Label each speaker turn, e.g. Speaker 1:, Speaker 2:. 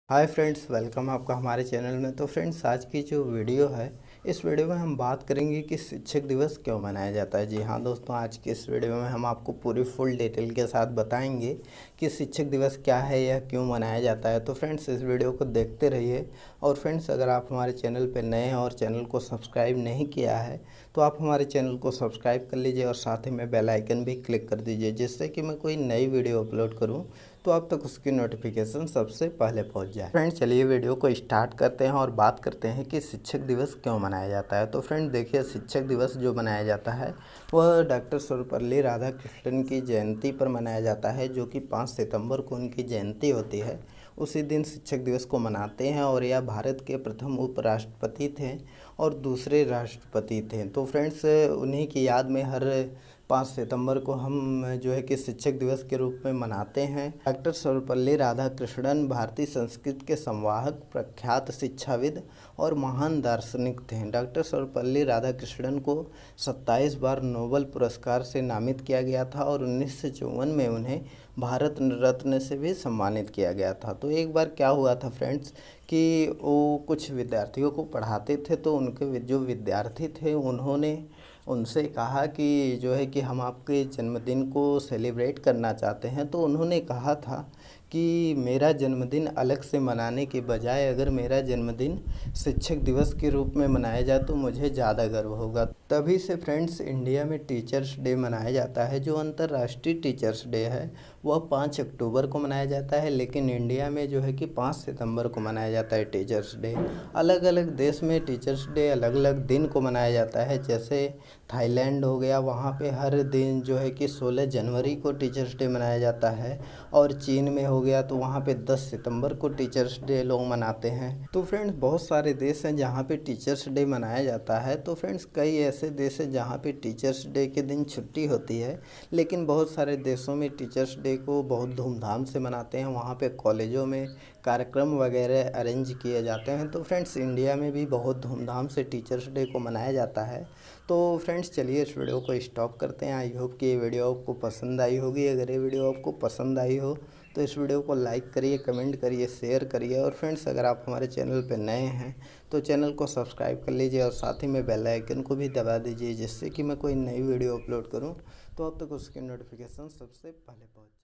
Speaker 1: Hi friends, welcome आपका हमारे channel में। तो फ्रेंड्स, आज की जो वीडियो है, इस वीडियो में हम बात करेंगे कि शिक्षक दिवस क्यों मनाया जाता है। जी हाँ दोस्तों, आज की इस वीडियो में हम आपको पूरी फुल डिटेल के साथ बताएंगे कि शिक्षक दिवस क्या है या क्यों मनाया जाता है। तो फ्रेंड्स, इस वीडियो को देखते रहिए। और फ्रेंड्स, अगर आप हमारे चैनल पर नए हैं और चैनल को सब्सक्राइब नहीं किया है तो आप हमारे चैनल को सब्सक्राइब कर लीजिए और साथ ही में बेल आइकन भी क्लिक कर दीजिए, जिससे कि मैं कोई नई वीडियो अपलोड करूँ तो आप तक उसकी नोटिफिकेशन सबसे पहले पहुंच जाए। फ्रेंड्स, चलिए वीडियो को स्टार्ट करते हैं और बात करते हैं कि शिक्षक दिवस क्यों मनाया जाता है। तो फ्रेंड देखिए, शिक्षक दिवस जो मनाया जाता है वह डॉक्टर सर्वपल्ली राधाकृष्णन की जयंती पर मनाया जाता है, जो कि 5 सितंबर को उनकी जयंती होती है। उसी दिन शिक्षक दिवस को मनाते हैं और यह भारत के प्रथम उपराष्ट्रपति थे और दूसरे राष्ट्रपति थे। तो फ्रेंड्स, उन्हीं की याद में हर 5 सितंबर को हम जो है कि शिक्षक दिवस के रूप में मनाते हैं। डॉक्टर सर्वपल्ली राधाकृष्णन भारतीय संस्कृति के संवाहक, प्रख्यात शिक्षाविद और महान दार्शनिक थे। डॉक्टर सर्वपल्ली राधाकृष्णन को 27 बार नोबेल पुरस्कार से नामित किया गया था और 1954 में उन्हें भारत रत्न से भी सम्मानित किया गया था। तो एक बार क्या हुआ था फ्रेंड्स कि वो कुछ विद्यार्थियों को पढ़ाते थे, तो उनके जो विद्यार्थी थे उन्होंने उनसे कहा कि जो है कि हम आपके जन्मदिन को सेलिब्रेट करना चाहते हैं। तो उन्होंने कहा था कि मेरा जन्मदिन अलग से मनाने के बजाय अगर मेरा जन्मदिन शिक्षक दिवस के रूप में मनाया जाए तो मुझे ज़्यादा गर्व होगा। तभी से फ्रेंड्स, इंडिया में टीचर्स डे मनाया जाता है। जो अंतर्राष्ट्रीय टीचर्स डे है वह 5 अक्टूबर को मनाया जाता है, लेकिन इंडिया में जो है कि 5 सितंबर को मनाया जाता है टीचर्स डे। अलग अलग देश में टीचर्स डे अलग अलग दिन को मनाया जाता है। जैसे थाईलैंड हो गया, वहाँ पे हर दिन जो है कि 16 जनवरी को टीचर्स डे मनाया जाता है। और चीन में हो गया तो वहाँ पे 10 सितंबर को टीचर्स डे लोग मनाते हैं। तो फ्रेंड्स, बहुत सारे देश हैं जहाँ पे टीचर्स डे मनाया जाता है। तो फ्रेंड्स, कई ऐसे देश हैं जहाँ पे टीचर्स डे के दिन छुट्टी होती है, लेकिन बहुत सारे देशों में टीचर्स डे को बहुत धूमधाम से मनाते हैं। वहाँ पे कॉलेजों में कार्यक्रम वगैरह अरेंज किए जाते हैं। तो फ्रेंड्स, इंडिया में भी बहुत धूमधाम से टीचर्स डे को मनाया जाता है। तो फ्रेंड्स, चलिए इस वीडियो को स्टॉप करते हैं। आई होप कि ये वीडियो आपको पसंद आई होगी। अगर ये वीडियो आपको पसंद आई हो तो इस वीडियो को लाइक करिए, कमेंट करिए, शेयर करिए। और फ्रेंड्स, अगर आप हमारे चैनल पर नए हैं तो चैनल को सब्सक्राइब कर लीजिए और साथ ही में बेल आइकन को भी दबा दीजिए, जिससे कि मैं कोई नई वीडियो अपलोड करूँ तो अब तक उसकी नोटिफिकेशन सबसे पहले पहुँचे।